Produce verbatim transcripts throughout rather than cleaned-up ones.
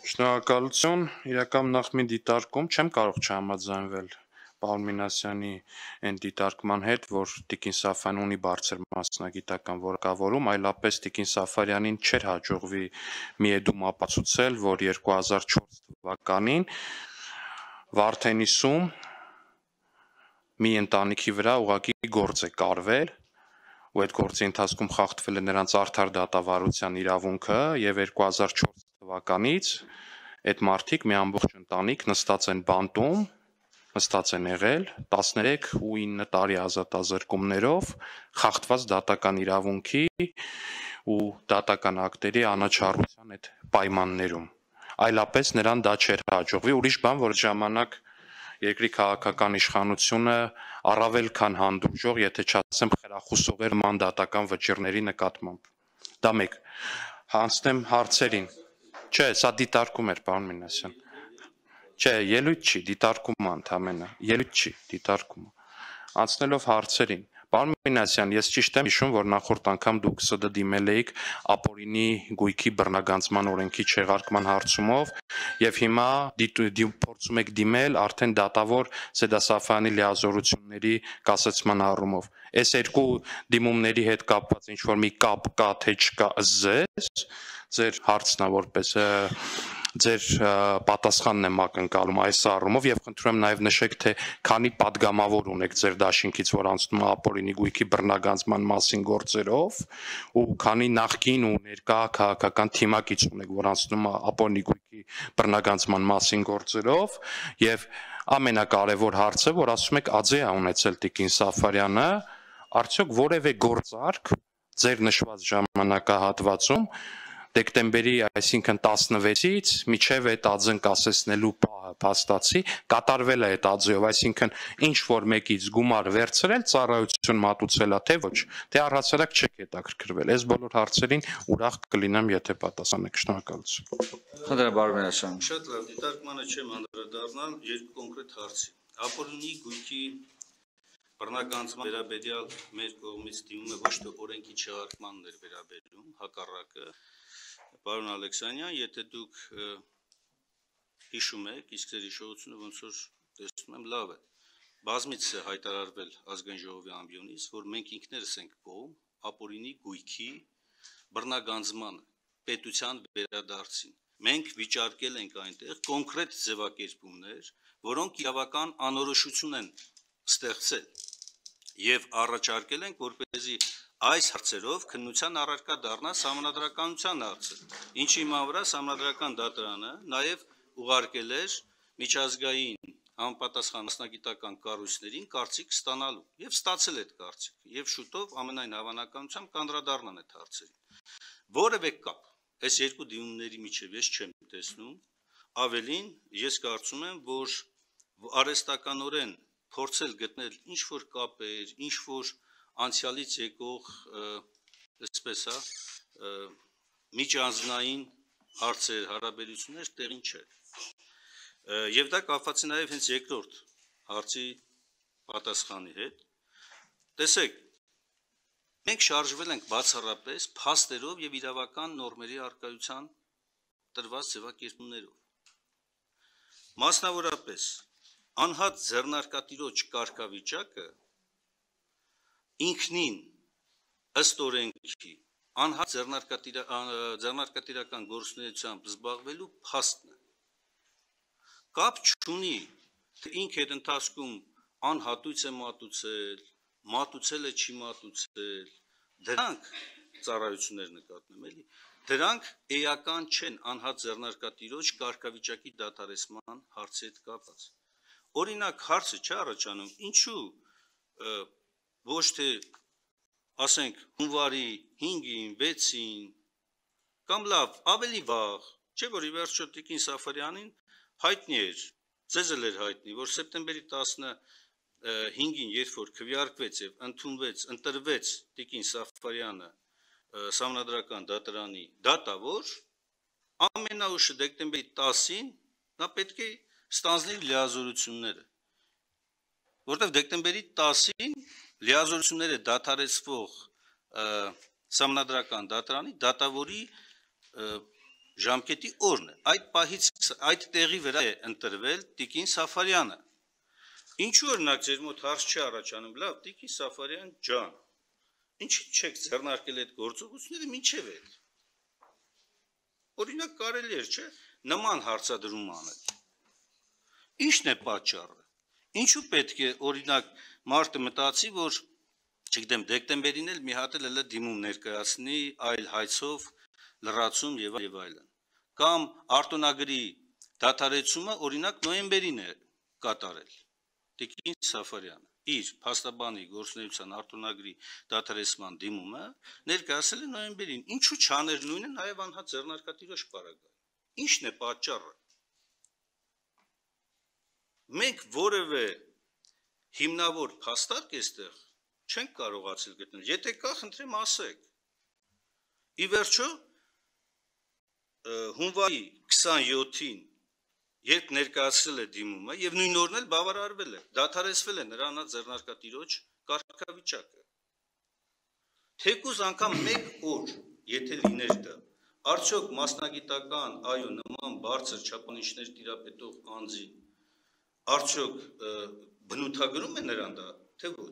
Շնորհակալություն, իրական նախ մի դիտարկում չեմ կարող չհամաձայնվել պարոն Մինասյանի այն դիտարկման հետ, որ Տիկին Սաֆարյանն ունի բարձր մասնագիտական որակավորում, այլապես Տիկին Սաֆարյանին չէր հաջողվի միեդում ապացուցել, որ երկու հազար չորս թվականին Վարդենիսում մի ընտանիքի վրա ուղղակի գործ է կարվել, ու այդ գործի ընթացքում խախտվել է նրանց արդար դատավարության իրավունքը եւ երկու հազար չորս թվականից այդ մարդիկ մի ամբողջ ընտանիք նստած են բանտում, նստած են եղել տասներեք ու ինը տարի ազատազրկումներով խախտված դատական իրավունքի ու դատական ակտերի անաչառության այդ պայմաններում, այլապես նրան դա չէր հաջողվի, ուրիշ բան, որ ժամանակ երկրի քաղաքական իշխանությունը առավել քան հանդուրժող, եթե չասեմ խրախուսող էր մանդատական վճիռների նկատմամբ։ Դա մեկ, հանցնեմ հարցերին։ Չէ, սա դիտարկում էր, պարոն Մինասյան։ Չէ, ելույթ չի, դիտարկում է ընդամենը, ելույթ չի, դիտարկում է։ Անցնելով հարցերին, պարոն Մինասյան, ես ճիշտ եմ հիշում, որ նախորդ անգամ դուք ՍԴ դիմել էիք ապօրինի գույքի բռնագանձման օրենքի չեղարկման հարցումով եւ հիմա փորձում եք դիմել արդեն դատավոր Սեդա Սաֆարյանի լիազորությունների կասեցման առումով։ Այս երկու դիմումների հետ կապված ինչ որ մի կապ կա թե չկա ըստ ձեր հարցն է որպես ձեր պատասխանն եմ ակնկալում այս առումով եւ խնդրում եմ նաեւ նշեք թե քանի падգամավոր ունեք ձեր դաշինքից որ անցնում է ապօրինի գույքի բռնագանձման մասին գործերով ու քանի նախկին ու ներկա քաղաքական թիմակից ունեք որ անցնում է ապօրինի գույքի բռնագանձման մասին գործերով եւ ամենակարևոր հարցը որ ասում եք ԱՁԵ է ունեցել Տիկին Սաֆարյանը արդյոք որևէ գործարք ձեր նշված ժամանակահատվածում դեկտեմբերի, այսինքն տասնվեցից մինչև այդ ԱՁԸ-ն կասեցնելու պահը փաստացի կատարվել է այդ ԱԶԵ-ով, այսինքն ինչ որ մեկից գումար վերցրել, ծառայություն մատուցել է, թե ոչ, թե առհասարակ չեք հետաքրքրվել։ Այս բոլոր հարցերին ուրախ կլինեմ, եթե պատասխանեք։ Շնորհակալություն։ Խնդրեմ, պարոն Մինասյան։ Շատ լավ, դիտարկմանը չեմ անդրադառնալ երկու կոնկրետ հարցի։ Ապօրինի գույքի բռնագանձման վերաբերյալ մեր կողմից դիմումը ոչ թե օրենքի չեղարկմանն էր վերաբերում, հակառակը Պարոն Ալեքսանյան, եթե դուք հիշում եք, իսկ ձեր հիշողությունը ոնց որ տեսնում եմ լավ է, բազմիցս է հայտարարվել ազգային ժողովի ամբիոնից, որ մենք ինքներս ենք կողմ ապօրինի գույքի բռնագանձմանը, պետության վերադարձին։ Մենք վիճարկել ենք այնտեղ կոնկրետ ձևակերպումներ, որոնք իրավական անորոշություն են ստեղծել եւ առաջարկել ենք, որպեսզի այս հարցերով քննության առարկա դառնա սահմանադրականության հարցը, ինչի հիման վրա սահմանադրական դատարանը նաև ուղարկել էր միջազգային համապատասխան մասնագիտական կառույցներին կարծիք ստանալու եւ ստացել այդ կարծիքը եւ շուտով ամենայն հավանականությամբ կանդրադառնան այդ հարցերին։ Որևէ կապ այս երկու դիմումների միջև ես չեմ տեսնում, ավելին ես կարծում եմ, որ արհեստականորեն փորձել գտնել ինչ որ կապեր, ինչ որ անցյալից եկող, այսպես է, միջանձնային հարցեր, հարաբերություններ տեղին չէ։ Եվ դա կապված է նաև հենց երկրորդ հարցի պատասխանի հետ։ Տեսեք, մենք շարժվել ենք բացառապես փաստերով եւ իրավական նորմերի առկայության տրված ձևակերպումներով։ Մասնավորապես, անհատ ձեռնարկատիրոջ կարգավիճակը ինքնին ըստ օրենքի անհատ ձեռնարկատիրական գործունեությամբ զբաղվելու փաստն է։ Կապ չունի, թե ինքը այդ ընթացքում անհատույց է մատուցել, մատուցել է չի մատուցել, դրանք ծառայություններ նկատնում էլի, դրանք էական չեն անհատ ձեռնարկատիրոջ կարգավիճակի դադարեցման հարցի հետ կապված։ Օրինակ հարցը չի առաջանում, ինչու ոչ թե ասենք հունվարի հինգին, վեցին կամ լավ, ավելի վաղ, չէ որ ի վերջո Տիկին Սաֆարյանին հայտնի էր, ձեզ էլ էր հայտնի, որ սեպտեմբերի տասնհինգին, երբ որ քվեարկվեց եւ ընդունվեց, ընտրվեց Տիկին Սաֆարյանը սահմանադրական դատարանի դատավոր, ամենաուշը դեկտեմբերի տասին նա պետք է ստանձներ լիազորությունները, որտեղ դեկտեմբերի տասին լիազորությունները դադարեցվող սահմանադրական դատարանի դատավորի ժամկետի օրն է։ Այդ պահից այդ տեղի վրա է ընտրվել Տիկին Սաֆարյանը։ Ինչու օրինակ ձեր մոտ հարց չի առաջանում, լավ, Տիկին Սաֆարյան ջան, ինչի՞ չեք ձեռնարկել այդ գործողությունները մինչև այդ։ Օրինակ կարելի էր, չէ՞, նման հարցադրում անել։ Ի՞նչն է պատճառը։ Ինչու պետք է օրինակ մարդը մտածի, որ չգիտեմ, դեկտեմբերին էլ մի հատ էլ դիմում ներկայացնի այլ հայցով լրացում եւ այլն։ Կամ արտոնագրի դադարեցումը օրինակ նոյեմբերին է կատարել Տիկին Սաֆարյանը իր փաստաբանի գործունեության արտոնագրի դադարեցման դիմումը ներկայացել է նոյեմբերին։ Ինչու չաներ նույնը նաեւ անհատ ձեռնարկատիրոջ պարագայում։ Ինչն է պատճառը։ Մենք որևէ հիմնավոր փաստարկ էստեղ չենք կարողացել գտնել։ Եթե կա, խնդրեմ ասեք։ Ի վերջո հունվարի քսանյոթին երբ ներկայացրել է դիմումը եւ նույն օրն էլ բավարարվել է, դադարեցվել է նրան ձեռնարկատիրոջ կարգավիճակը։ Թեկուզ անգամ մեկ օր, եթե լիներ դա, արդյոք մասնագիտական, այո, նման բարձր չափանիշներ տիրապետող անձի արդյոք բնութագրում է նրան դա, թե ոչ։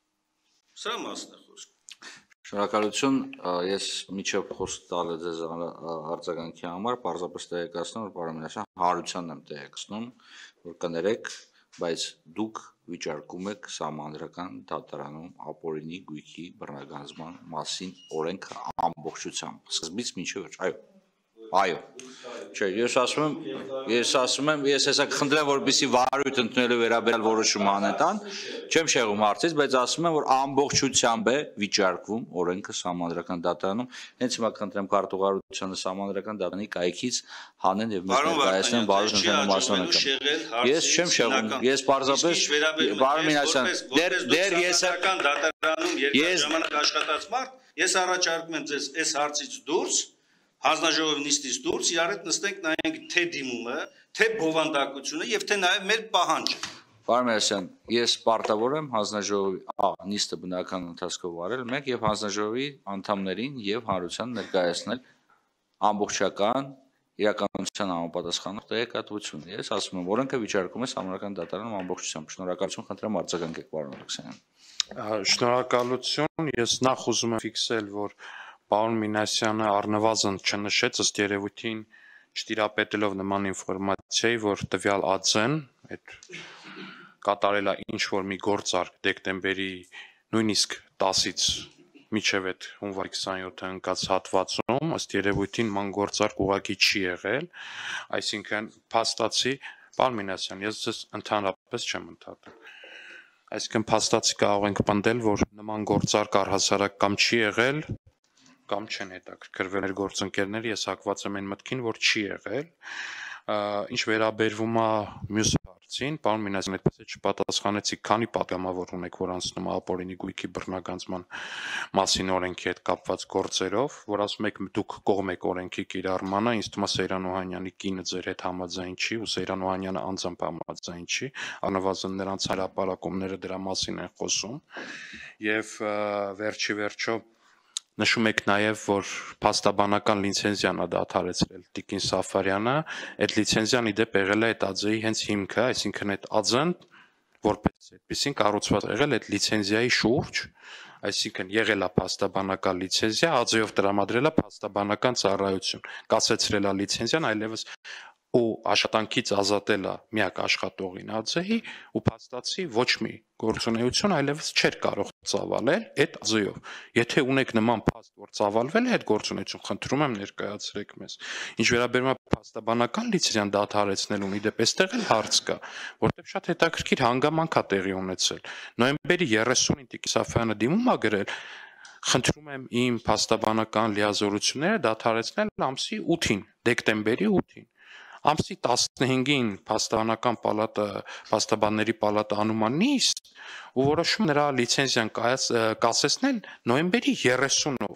Սրա մասն է խոսքը։ Շնորհակալություն, ես միջև խոսք տալը ձեզ արձագանքի համար, պարզապես տեղեկացնում, որ պարոն Մինասյան հարությանն եմ տեղեկացնում, որ կներեք, բայց դուք վիճարկում եք սահմանադրական դատարանում ապօրինի գույքի բռնագանձման մասին օրենքը ամբողջությամբ, սկզբից մինչև վերջ, այո։ Այո, չէ, ես ասում եմ, ես ասում եմ, ես հեսա կխնդրեմ, որպեսզի վարույթ ընդունելու վերաբերյալ որոշում անեն, չեմ շեղում հարցից, բայց ասում եմ, որ ամբողջությամբ է վիճարկվում օրենքը սահմանադրական դատարանում, հենց հիմա կխնդրեմ քարտուղարությանը սահմանադրական դատարանի կայքից հանեն եւ մեզ ներկայացնեն վարույթ ընդունելու մասնակցության։ Ես չեմ շեղում, ես պարզապես պարոն Մինասյան, դեռ դեռ ես դատարանում երկար ժամանակ աշխատած մարդ, ես առաջարկում եմ ձեզ այս հարցից դուրս հանձնաժողովի նիստից դուրս իրար հետ նստենք նայենք թե դիմումը, թե բովանդակությունը եւ թե նաեւ մեր պահանջը։ Պարոն Մինասյան, ես պարտավոր եմ հանձնաժողովի ա նիստը բնական ընթացքով վարել մեկ եւ հանձնաժողովի անդամներին եւ հանրության ներկայացնել ամբողջական իրականության համապատասխանող տեղեկատվություն։ Ես ասում եմ, օրենքը վիճարկում է սահմանադրական դատարանում ամբողջությամբ։ Շնորհակալություն, խնդրեմ արձագանքեք պարոն Ալեքսանյան։ Շնորհակալություն, ես նախ ուզում եմ ֆիքսել, որ պարոն Մինասյանը առնվազն չնշեց ըստ երևույթին չտիրապետելով նման ինֆորմացիայի, որ տվյալ ԱԾ-ն այդ կատարել է ինչ-որ մի գործարք դեկտեմբերի նույնիսկ տասից մինչև այդ հունվարի քսանյոթը ընկած հատվածում ըստ երևույթին ման գործարք ուղղակի չի եղել, այսինքն փաստացի, պարոն Մինասյան, ես ձեզ ընդհանրապես չեմ ընդհատել։ Այսինքն փաստացի կարող ենք պնդել, որ նման գործարք առհասարակ կամ չի եղել, կամ չեն հետաքրքրվել մեր գործընկերները, ես հակված եմ այն մտքին, որ չի եղել, ինչ վերաբերվում է մյուս հարցին, պարոն Մինասյան, այդպես է չպատասխանեցիք, քանի պատգամավոր ունեք, որ անցնում է ապօրինի գույքի բռնագանձման մասին օրենքի հետ կապված գործերով, որ ասում եք դուք կողմ եք օրենքի կիրառմանը, ինձ թվում է Սեյրան Օհանյանի կինը ձեր հետ համաձայն չի, ու Սեյրան Օհանյանը անձամբ համաձայն չի, առնվազն նրանց հրապարակումները դրա մասին են խոսում, եւ վերջի վերջո նշում եք նաև, որ փաստաբանական լիցենզիան է դադարեցրել Տիկին Սաֆարյանը, այդ լիցենզիան ի դեպ եղել է այդ ԱԾ-ի հենց հիմքը, այսինքն այդ ԱԾ-ն որպես այդպեսին կառուցված եղել այդ լիցենզիայի շուրջ, այսինքն եղել է փաստաբանական լիցենզիա, ԱԾ-ով տրամադրել է փաստաբանական ծառայություն, կասեցրել է լիցենզիան, այլևս ու աշխատանքից ազատել է միակ աշխատողին ԱԾ-ի ու փաստացի ոչ մի գործունեություն այլևս չէր կարող ծավալել այդ ԱԾ-ով։ Եթե ունեք նման փաստ, որ ծավալվել է այդ գործունեություն, խնդրում եմ ներկայացրեք մեզ։ Ինչ վերաբերում է փաստաբանական լիցենզիան դադարեցնելուն, ի դեպ այստեղ էլ հարց կա, որտեղ շատ հետաքրքիր հանգամանք է տեղի ունեցել։ Նոյեմբերի երեսունին Տիկին Սաֆարյանը դիմում է գրել, խնդրում եմ իմ փաստաբանական լիազորությունները դադարեցնել ամսի ութին, դեկտեմբերի ութին։ Ամսի տասնհինգին փաստաբանական պալատը, փաստաբանների պալատը անում է նիստ ու որոշում նրա լիցենզիան կասեցնել նոյեմբերի երեսունով։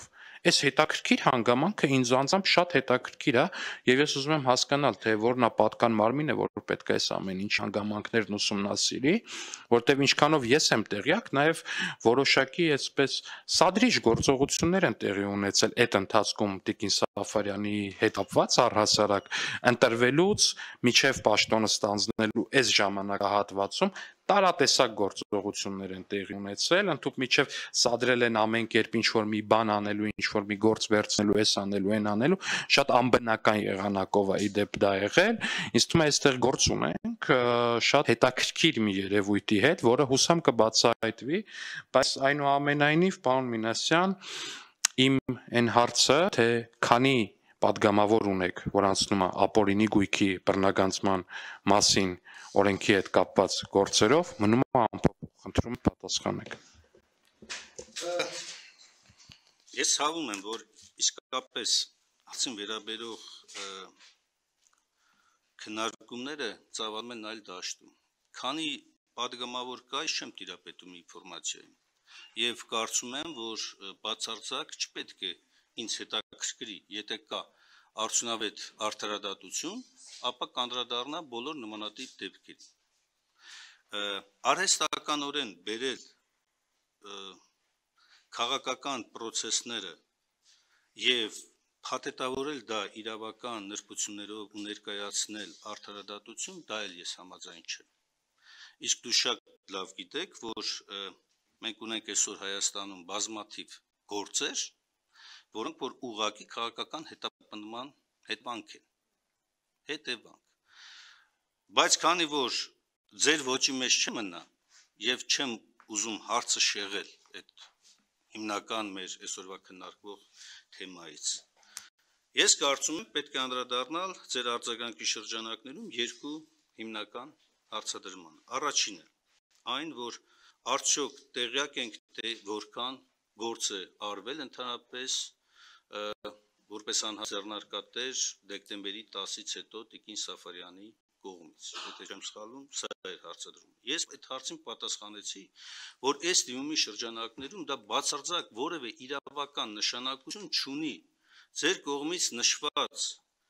Այս հետաքրքիր հանգամանքը ինձ անձամբ շատ հետաքրքիր է եւ ես ուզում եմ հասկանալ թե որն է պատկան մարմինը, որ պետք է այս ամեն ինչ հանգամանքներն ուսումնասիրի, որտեւ ինչքանով ես եմ տեղյակ, նաեւ որոշակի այսպես սադրիչ գործողություններ են տեղի ունեցել այդ ընթացքում Տիկին Սաֆարյանի հետ կապված առհասարակ ընտրվելուց միջև պաշտոնը ստանձնելու այս ժամանակահատվածում տարատեսակ գործողություններ են տեղի ունեցել, ընդհանուր միջև սադրել են ամեն կերպ ինչ որ մի բան անելու, ինչ որ մի գործ վերցնելու, այս անելու, այն անելու, շատ անբնական եղանակով է իդեպ դա եղել։ Ինձ թվում է այստեղ գործ ունենք շատ հետաքրքիր մի երևույթի հետ, որը հուսամ կբացահայտվի, բայց այնուամենայնիվ, պարոն Մինասյան, իմ այն հարցը, թե քանի պատգամավոր ունեք, որ անցնում է ապօրինի գույքի բռնագանձման մասին օրենքի հետ կապված գործերով, մնում է անփոփոխ, խնդրում եմ պատասխանեք։ Ես հավում եմ, որ իսկապես հարցին վերաբերող քննարկումները ծավալում են այլ դաշտում։ Քանի պատգամավոր կա, ես չեմ տիրապետում ինֆորմացիային եւ կարծում եմ, որ բացարձակ չպետք է ինձ հետաքրքրի, եթե կա արդյունավետ արդարադատություն, ապա կանդրադառնա բոլոր նմանատիպ դեպքերի։ Արհեստականորեն բերել քաղաքական process-ները եւ փաթեթավորել դա իրավական նրբություններով ու ներկայացնել արդարադատություն, դա էլ ես համաձայն չեմ։ Իսկ դու շատ լավ գիտեք, որ մենք ունենք այսօր Հայաստանում բազմաթիվ գործեր, որոնք որ ուղղակի քաղաքական հետապնդման հետևանք են, հետևանք։ Բայց քանի որ ձեր ոչի մեջ չմնա եւ չեմ ուզում հարցը շեղել այդ հիմնական մեր այսօրվա քննարկվող թեմայից, ես կարծում եմ պետք է անդրադառնալ ձեր արձագանքի շրջանակներում երկու հիմնական հարցադրման։ Առաջինը այն, որ արդյոք տեղյակ ենք թե որքան գործ է արվել ընդհանրապես որպես անհաձեռնարկատեր դեկտեմբերի տասից հետո Տիկին Սաֆարյանի կողմից, եթե չեմ սխալվում, սա էր հարցադրումը։ Ես այդ հարցին պատասխանեցի, որ այս դիմումի շրջանակներում դա բացարձակ որևէ իրավական նշանակություն չունի։ Ձեր կողմից նշված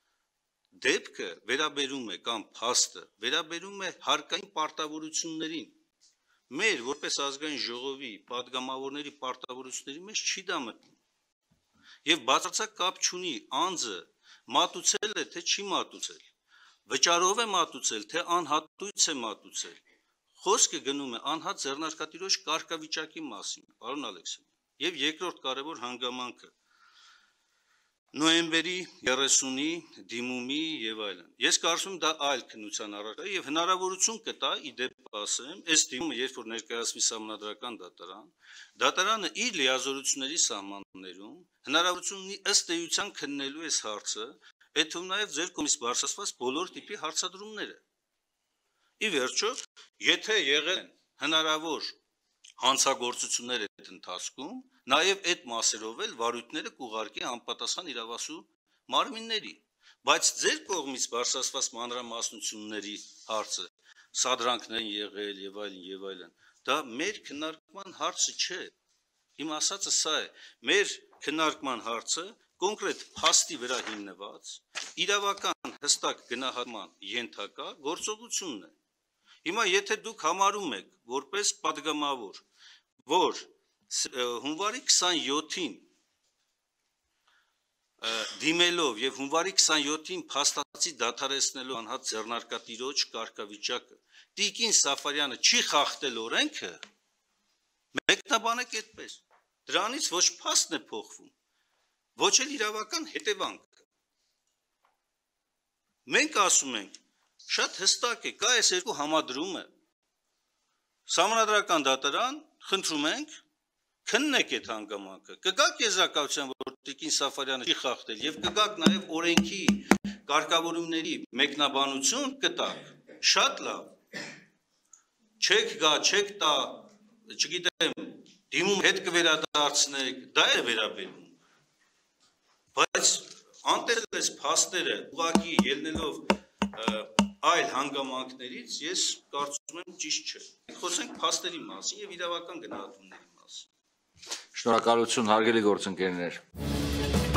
դեպքը վերաբերում է կամ փաստը վերաբերում է հարկային պարտավորություններին։ Մեր որպես ազգային ժողովի պատգամավորների պարտավորությունների մեջ չի դա մտնում։ Եվ բացարձակ կապ չունի անձը մատուցել է, թե չի մատուցել, վճարով է մատուցել, թե անհատույց է մատուցել։ Խոսքը գնում է անհատ ձեռնարկատիրոջ կարգավիճակի մասին, պարոն Ալեքսանյան։ Եվ երկրորդ կարևոր հանգամանքը նոյեմբերի երեսունի դիմումի եւ այլն։ Ես կարծում եմ դա այլ քննության առարկա եւ հնարավորություն կտա իդեպ ասեմ, այս դիմումը երբ որ ներկայացվի սահմանադրական դատարան, դատարանը իր լիազորությունների սահմաններում հնարավորություն ունի ըստ էության քննելու այս հարցը, այդ թվում նաեւ ձեր կողմից բարձրացված բոլոր տիպի հարցադրումները։ Ի վերջո, եթե եղել են հնարավոր հանցագործություններ այդ ընթացքում, նաև այդ մասերով էլ վարույթները կուղարկի անպատասխան իրավասու մարմինների, բայց ձեր կողմից բարձրացված մանրամասնությունների հարցը, սադրանքներ եղել եւ այլն եւ այլն, դա մեր քննարկման հարցը չէ։ Իմ ասածը սա է, մեր քննարկման հարցը կոնկրետ փաստի վրա հիմնված, իրավական հստակ գնահատման ենթակա գործողությունն է։ Հիմա եթե դուք համարում եք որպես պատգամավոր, որ հունվարի քսանյոթին դիմելով եւ հունվարի քսանյոթին փաստացի դադարեցնելու անհատ ձեռնարկատիրոջ կարգավիճակը Տիկին Սաֆարյանը չի խախտել օրենքը, մեկնաբանեք այդպես։ Դրանից ոչ փաստն է փոխվում, ոչ էլ իրավական հետևանքը։ Մենք ասում ենք, շատ հստակ է, կա այս երկու համադրումը, սահմանադրական դատարան, խնդրում ենք, քննեք այդ հանգամանքը, կգաք եզրակացության, որ Տիկին Սաֆարյանը չի խախտել եւ կգաք նաեւ օրենքի կարգավորումների մեկնաբանություն կտակ, շատ լավ, չեք գա, չեք տա, չգիտեմ, դիմում հետ կվերադարձնեք, դա է վերաբերում, բայց անտերել ես փաստերը ուղղակի ելնելով այլ հանգամանքներից ես կարծում եմ ճիշտ չէ։ Խոսենք փաստերի մասին եւ իրավական գնահատումների մասին։ Շնորհակալություն հարգելի գործընկերներ։